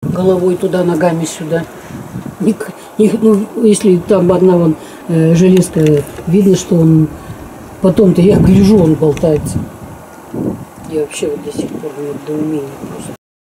головой туда, ногами сюда. Ну, если там одна вон железка, видно, что он потом-то, я гляжу, он болтается. Я вообще вот до сих пор в недоумении просто.